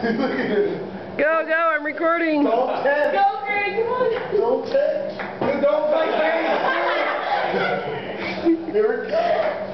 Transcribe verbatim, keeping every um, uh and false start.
Look at it. Go, go, I'm recording. Don't touch. Go, Greg, come on. Don't touch. Don't touch. Here we go.